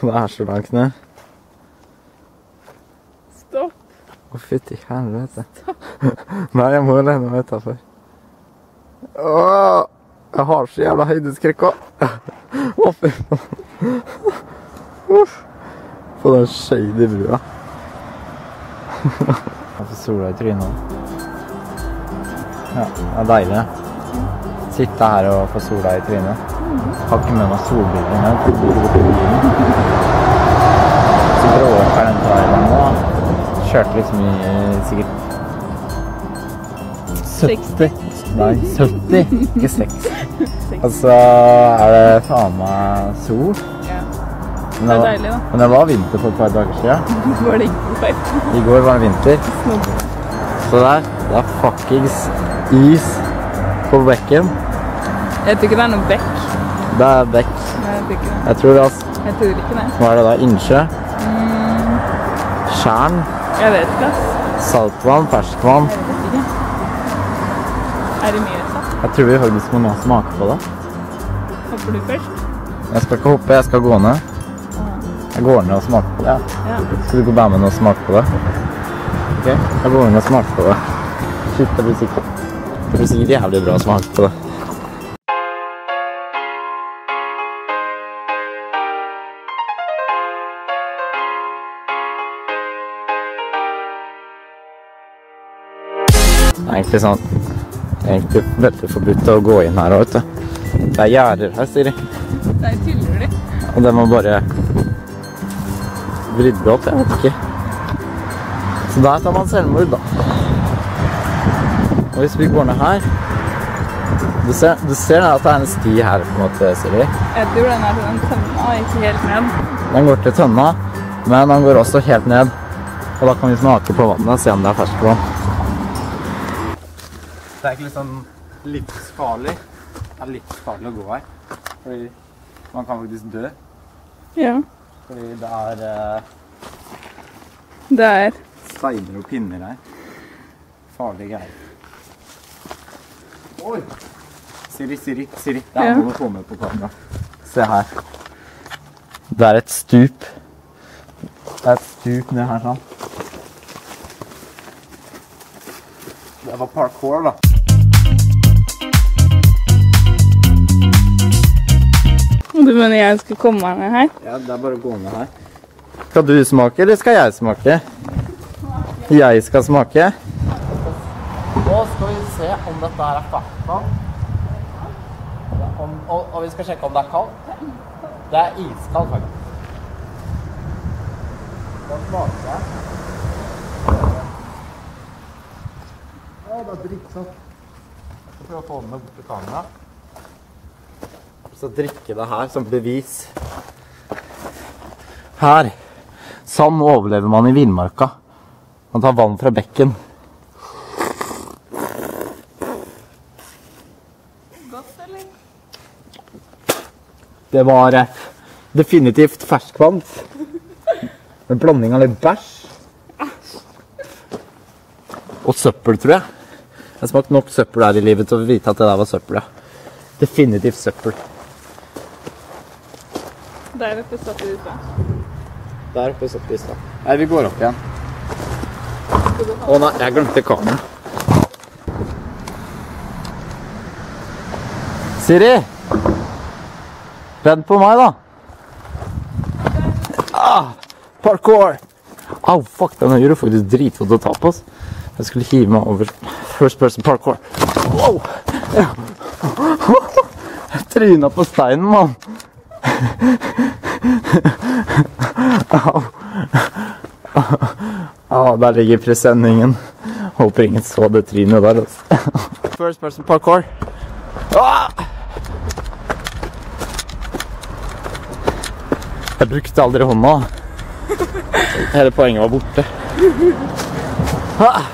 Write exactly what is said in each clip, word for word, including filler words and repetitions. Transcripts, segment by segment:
Det er så langt ned. Stopp. Å, fytti helvete. Nei, jeg må lene meg utenfor. Åh, jeg har så jævla høydeskrekk også. Å, fy faen. Uff. På den shady brua. Jeg får sola i trynet. Ja, det er deilig. Sitte her og få sola i trynet. Jeg har ikke med meg solbriller her. Så bråker den traileren nå. Kjørte liksom i sikkert sytti. Nei, sytti, ikke seksti. Og så er det faen meg sol. Ja, Men det er var, deilig da. men det var vinter for et par dager siden. Var det ikke feil? I går var det vinter. Så der, det er fuckings is på bekken. Jeg tror ikke det er noe bekk. Det er bekk. Nei, jeg tror ikke det. Jeg tror det, altså. Jeg tror ikke det. Hva er det da? Innsjø? Tjern? Jeg vet ikke, ass. Saltvann? Ferskvann? Jeg vet ikke. Er det mye satt? Jeg tror vi faktisk må nå smake på det. Hopper du først? Jeg skal ikke hoppe, jeg skal gå ned. Jeg går ned og smaker på det, ja. Ja. Skal du gå bare med og smake på det? Ok, jeg går ned og smaker på det. Shit, det blir sikkert, det blir sikkert jævlig bra å smake på det. Det er egentlig sånn, det er egentlig veldig forbudt å gå inn her, vet du. Det er gjerder her, sier de. Nei, tuller de. Og det må bare vrydde opp, jeg vet ikke. Så der tar man selvmord, da. Og hvis vi går ned her, du ser, du ser at det er en sti her, på en måte, Siri. Jeg tror den er til den tønna, ikke helt ned. Den går til tønna, men den går også helt ned. Og da kan vi smake på vannet og se om det er ferskvann. Det er ikke litt sånn livsfarlig. Det er livsfarlig å gå her. Fordi man kan faktisk dø. Ja. Fordi det er eh, Det er steiner og pinner her. Farlige greier. Oi! Siri, Siri, Siri. Det er Ja. noe å få med på kamera. Se her. Det er et stup. Det er et stup ned her sånn. Det var parkour, da. Du mener jeg skal komme meg ned her? Ja, det er bare å gå ned her. Skal du smake, eller skal jeg smake? Jeg skal smake. Nå skal vi se om dette her er ferskvann. Om, og, og vi skal sjekke om det er kaldt. Det er iskaldt, faktisk. Da smaker jeg. Ja, det er drittsatt. Jeg skal prøve å få den med bort til kamera. Så drikke det her som bevis. Her. Sånn overlever man i villmarka. Man tar vann fra bekken. Godt, eller? Det var eh, definitivt ferskvann. En blanding av litt bæsj. Og søppel, tror jeg. Jeg har smakt nok søppel her i livet til å vite at det der var søppel, ja. Definitivt søppel. Der oppe satt du ut da. Der oppe satt vi i stad. Nei, vi går opp igjen. Å nei, jeg glemte kamera. Siri! Vent på meg, da. Ah, parkour! Au, fuck, den gjør det faktisk dritvått å ta på oss. Jeg skulle hive meg over first person parkour. Wow! Ja. Jeg trynet på steinen, mann. Au. Ah, der ligger presenningen. Håper ingen så det trynet der, altså. First person parkour. Ah! Jeg brukte aldri hånda. Hele poenget var borte. Ah!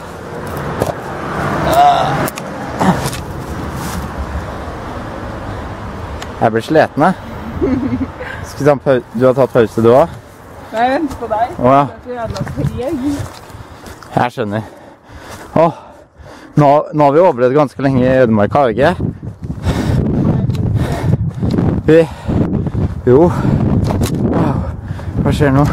Jeg blir sletende. Skal vi ta en pause? Du har tatt pause, du også? Nei, jeg venter på deg. Åja. Det er så jævla treg. Jeg skjønner. Åh, nå, nå har vi overlevd ganske lenge i ødemarka, har vi ikke? Vi, jo. Wow. skjer noe.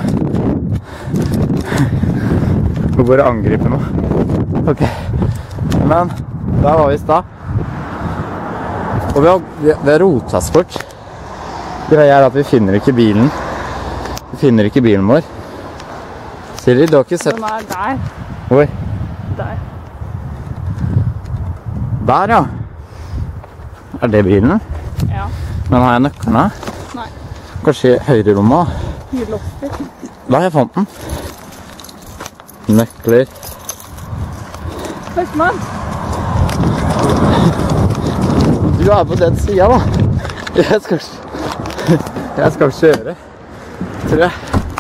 Må bare angripe noe. Ok. Men, der var vi i stad. Og vi har, vi, vi har rotet oss bort. Greia er at vi finner ikke bilen. Vi finner ikke bilen vår. Siri, du har ikke sett... Den er der. Hvor? Der. Der, ja. Er det bilen? Ja. Men har jeg nøkkerne? Nei. Kanskje i høyre rommet? Vi lofter. Da har jeg fant den. Nøkler. Førstemann. Du er på den siden, da. Jeg skal, jeg skal kjøre, tror jeg.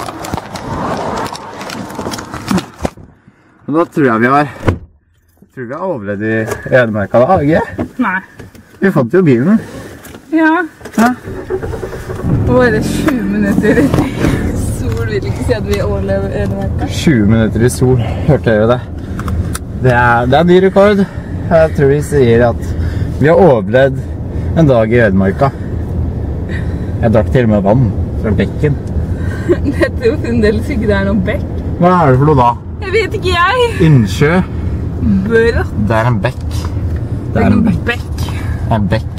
Men da tror jeg vi har, tror vi har overlevd i Ødemarka da, ikke? Nei. Vi fant jo bilen. Ja. Ja. Bare tjue minutter i sol vil ikke si at vi overlever Ødemarka. tjue minutter i sol, hørte dere det? Det er, det er ny rekord. Jeg tror vi sier at vi har overlevd en dag i Ødemarka. Jeg drakk til og med vann fra bekken. Jeg tror fremdeles ikke det er noen bekk. Hva er det for noe da? Jeg vet ikke jeg. Innsjø. Brått. Det er en bekk. Det er en bekk. En bekk.